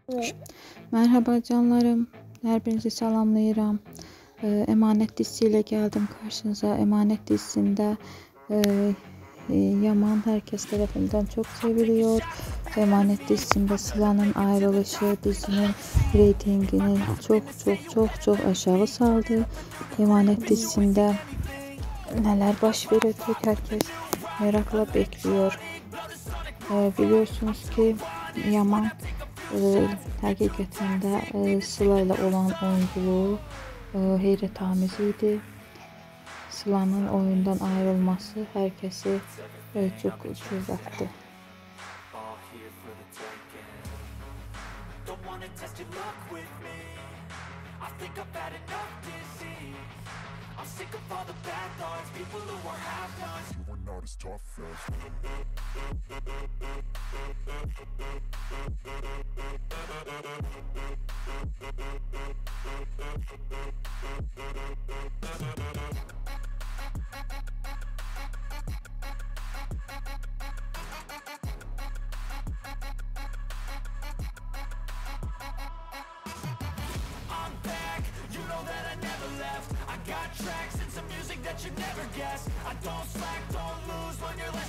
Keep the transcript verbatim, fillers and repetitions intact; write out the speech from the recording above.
Merhaba canlarım. Her birinizi salamlayıram. Ee, Emanet dizisiyle geldim karşınıza. Emanet dizisinde e, e, Yaman herkes tarafından çok seviliyor. Emanet dizisinde Sıla'nın ayrılışı dizinin reytingini çok çok çok çok aşağı saldı. Emanet dizisinde neler baş verecek herkes merakla bekliyor. Ee, biliyorsunuz ki Yaman e, hakikaten de e, Sıla ile olan oyunculuğu e, heyrətamiz idi. Sıla'nın oyundan ayrılması herkesi e, çok cüzdattı. I'm sick of all the bad thoughts, people who are half-nots. You are not as tough I'm back, you know that I never left. I got tracks and some music that you never guessed. I don't slack, don't lose, learn your lesson.